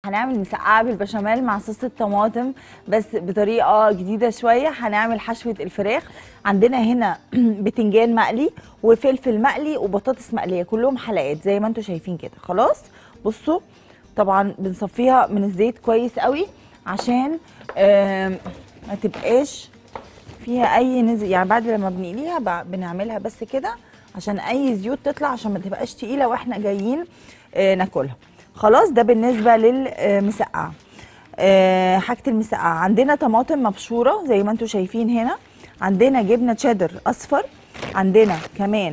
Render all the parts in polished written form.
هنعمل مسقعه بالبشاميل مع صوص الطماطم بس بطريقه جديده شويه. هنعمل حشوه الفراخ. عندنا هنا بتنجان مقلي وفلفل مقلي وبطاطس مقليه، كلهم حلقات زي ما انتم شايفين كده. خلاص بصوا، طبعا بنصفيها من الزيت كويس قوي عشان ما تبقاش فيها اي نزل، يعني بعد لما بنقليها بنعملها بس كده عشان اي زيوت تطلع، عشان ما تبقاش تقيله واحنا جايين ناكلها. خلاص ده بالنسبه للمسقعه. حاجه المسقعه عندنا طماطم مبشوره زي ما انتم شايفين هنا، عندنا جبنه تشيدر اصفر، عندنا كمان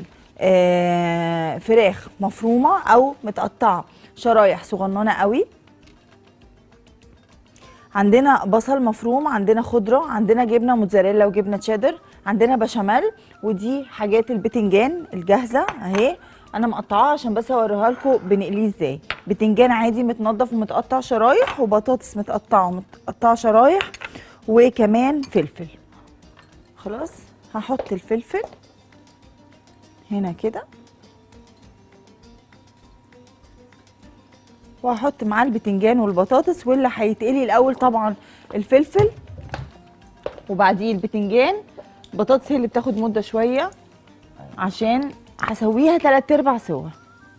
فراخ مفرومه او متقطعه شرايح صغننه قوي، عندنا بصل مفروم، عندنا خضره، عندنا جبنه موتزاريلا وجبنه تشيدر، عندنا بشاميل، ودي حاجات البتنجان الجاهزه اهي. انا مقطعاها عشان بس اوريها لكم بنقليه ازاي. بتنجان عادي متنضف ومتقطع شرايح، وبطاطس متقطعه شرايح، وكمان فلفل. خلاص هحط الفلفل هنا كده، وهحط معاه البتنجان والبطاطس، واللي هيتقلي الاول طبعا الفلفل وبعديه البتنجان. البطاطس هي اللي بتاخد مده شويه عشان هسويها 3/4 سوا.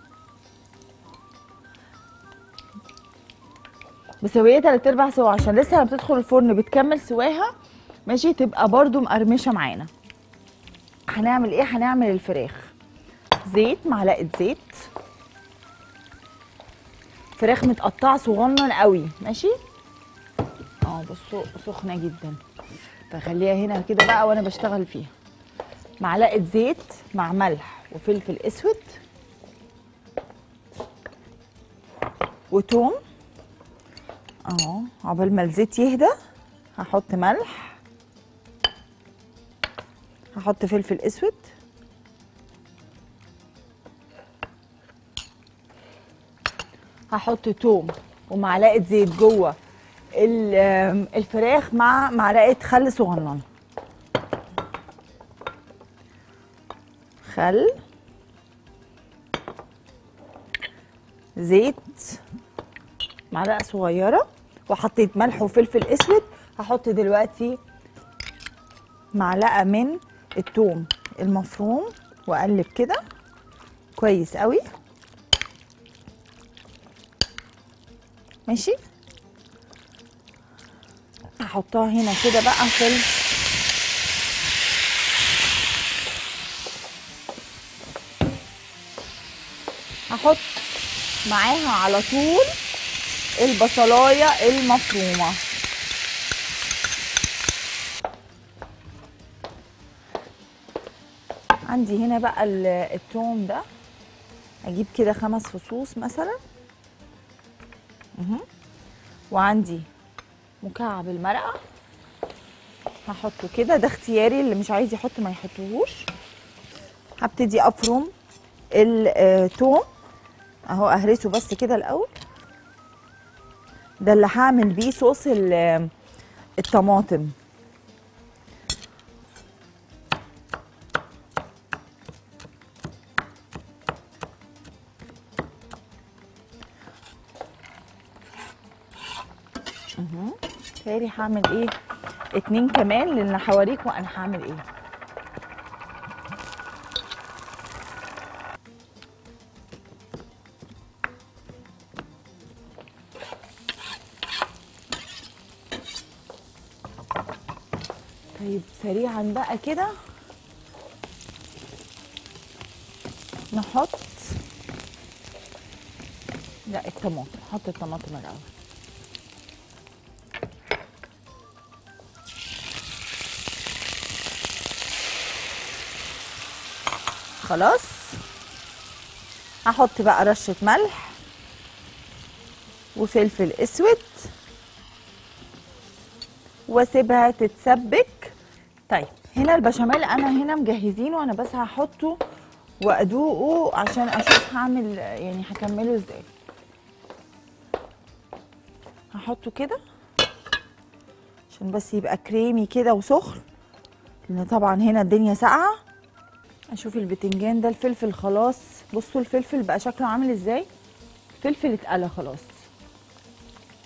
بسويها 3/4 سوا عشان لسه لما بتدخل الفرن بتكمل سواها ماشي، تبقى برضو مقرمشه معانا. هنعمل ايه؟ هنعمل الفراخ. زيت، معلقه زيت، فراخ متقطعه صغنن قوي ماشي. بصوا سخنه جدا، فخليها هنا كده بقى وانا بشتغل فيها. معلقه زيت مع ملح وفلفل اسود وتوم. عقبال ما الزيت يهدى هحط ملح، هحط فلفل اسود، هحط توم ومعلقه زيت جوه الفراخ مع معلقه خل صغننه. خل، زيت، معلقه صغيره، وحطيت ملح وفلفل اسود. هحط دلوقتي معلقه من الثوم المفروم واقلب كده كويس قوي ماشي. هحطها هنا كده بقى هحط معاها على طول البصلايه المفرومه. عندي هنا بقى الثوم ده، اجيب كده 5 فصوص مثلا. وعندي مكعب المرقه هحطه كده، ده اختياري، اللي مش عايز يحط ما يحطوهوش. هبتدي افرم الثوم اهو، اهرسه بس كده الاول. ده اللي هعمل بيه صوص الطماطم. تاني هعمل ايه 2 كمان، لان هوريكم انا هعمل ايه. طيب سريعا بقى كده نحط الطماطم. نحط الطماطم الاول. خلاص هحط بقى رشة ملح وفلفل اسود واسيبها تتسبك. طيب هنا البشاميل انا هنا مجهزينه، انا بس هحطه وادوقه عشان اشوف هعمل يعني هكمله ازاي. هحطه كده عشان بس يبقى كريمي كده وسخن، لان طبعا هنا الدنيا ساقعه. اشوف البتنجان ده، الفلفل خلاص، بصوا الفلفل بقى شكله عامل ازاي. الفلفل اتقلى خلاص.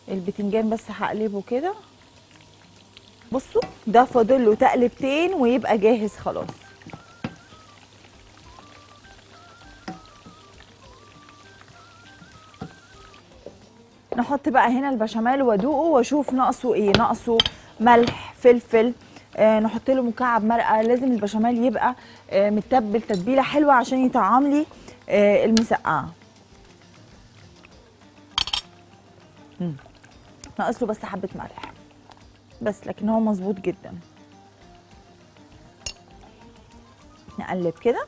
البتنجان بس هقلبه كده. بصوا ده فاضل له تقلبتين ويبقى جاهز خلاص. نحط بقى هنا البشاميل وادوقه واشوف ناقصه ايه. ناقصه ملح، فلفل، نحط له مكعب مرقه. لازم البشاميل يبقى متبل تتبيله حلوه عشان يطعم لي المسقعه. ناقص له بس حبه ملح بس، لكن هو مظبوط جدا. نقلب كده.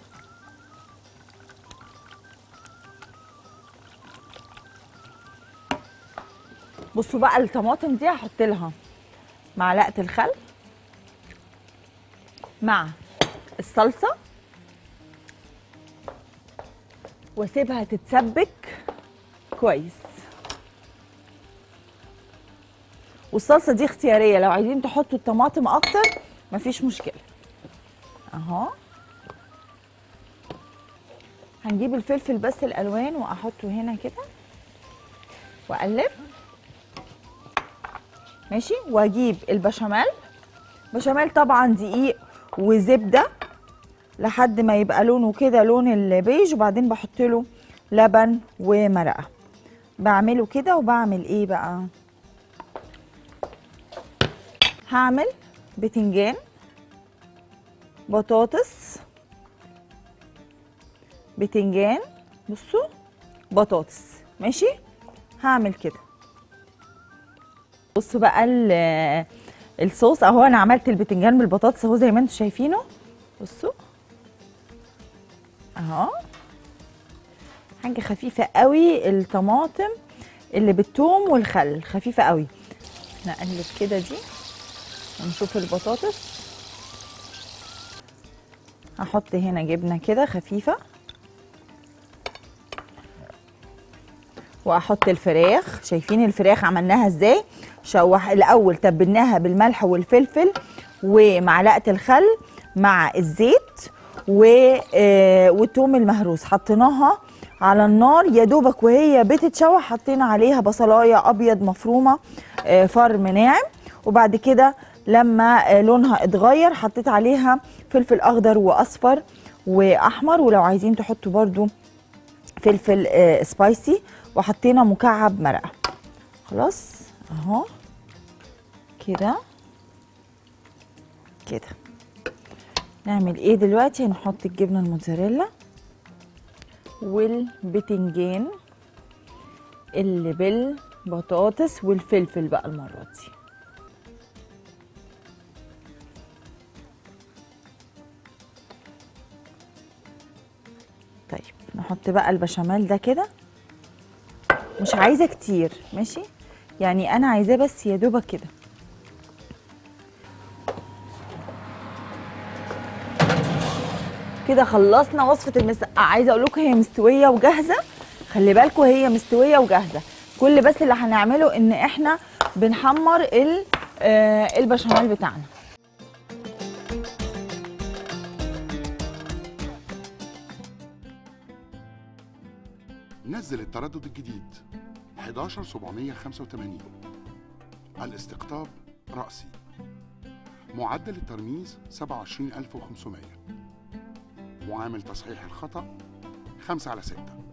بصوا بقى الطماطم دي هحط لها معلقه الخل مع الصلصه واسيبها تتسبك كويس. والصلصه دي اختياريه، لو عايزين تحطوا الطماطم اكتر مفيش مشكله. اهو هنجيب الفلفل بس الالوان واحطه هنا كده واقلب. ماشي. واجيب البشاميل. بشاميل طبعا دقيق وزبده لحد ما يبقى لونه كده لون البيج، وبعدين بحط له لبن ومرقه. بعمله كده وبعمل ايه بقى؟ هعمل بتنجان، بطاطس، بتنجان، بصوا بطاطس. ماشي. هعمل كده. بصوا بقى الصوص اهو. انا عملت البتنجان بالبطاطس اهو زي ما انتم شايفينه. بصوا اهو حاجه خفيفه قوي. الطماطم اللي بالثوم والخل خفيفه قوي. نقلب كده دي ونشوف البطاطس. هحط هنا جبنه كده خفيفه واحط الفراخ. شايفين الفراخ عملناها ازاي؟ الاول تبلناها بالملح والفلفل ومعلقه الخل مع الزيت والثوم المهروس. حطيناها على النار يا دوبك وهي بتتشوح حطينا عليها بصلايه ابيض مفرومه فرم ناعم، وبعد كده لما لونها اتغير حطيت عليها فلفل اخضر واصفر واحمر، ولو عايزين تحطوا برضو فلفل سبايسي، وحطينا مكعب مرقه. خلاص اهو كده كده. نعمل ايه دلوقتي؟ هنحط الجبنه الموتزاريلا والبتنجان اللي بالبطاطس والفلفل بقى المره دي. طيب نحط بقى البشاميل ده كده. مش عايزه كتير، ماشي؟ يعني انا عايزاه بس يا دوبك كده. كده خلصنا وصفه المسقعه. عايزه اقول لكم هي مستويه وجاهزه. خلي بالكم هي مستويه وجاهزه. كل بس اللي هنعمله ان احنا بنحمر البشاميل بتاعنا. نزل التردد الجديد 11785. الاستقطاب رأسي. معدل الترميز 27500. معامل تصحيح الخطأ 5/6.